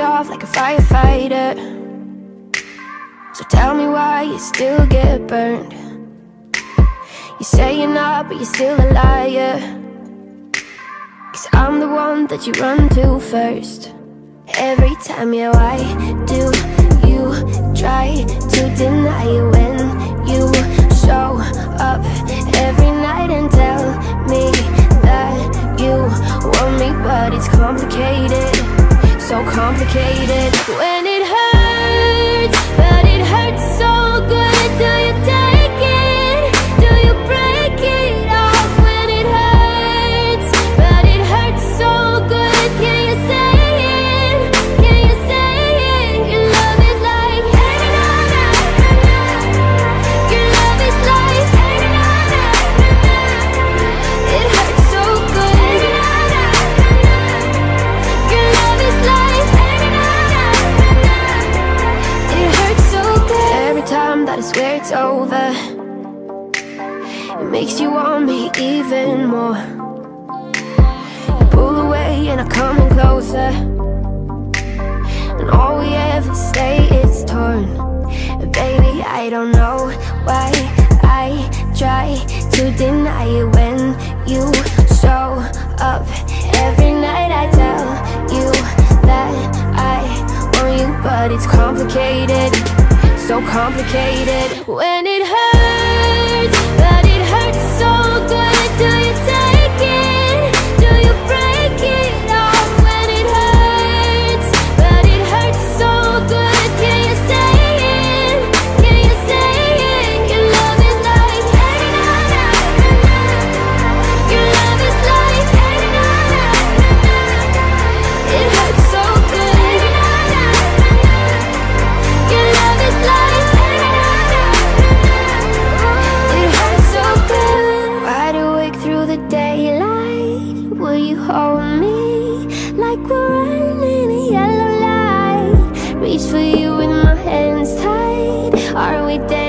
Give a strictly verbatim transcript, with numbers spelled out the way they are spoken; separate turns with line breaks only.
off like a firefighter. So tell me why you still get burned. You say you're not, but you're still a liar. 'Cause I'm the one that you run to first. Every time, yeah, why do you try to deny it when you show up every night and tell me that you want me? But it's complicated, so complicated. When it hurts, but it hurts so good. Do you take it? Do you break it off? When it hurts, but it hurts so good. Can you say it? Can you say it? Your love is like your love is like it hurts so good. Your love is like it hurts so good. Every time that I swear it's over, it makes you want me even more. You pull away and I come in closer, and all we ever say is torn. Baby, I don't know why I try to deny it when you show up every night. I tell you that I want you, but it's complicated, so complicated. When it hurts, but it hurts so good. Do you take it? Do you break it off? When it hurts, but it hurts so good. Can you say it? Can you say it? Your love is like your love is like it hurts so good. Your love is like it hurts so good. Wide awake through the daylight, will you hold me like we're running a yellow light? Reach for you with my hands tied. Are we dead?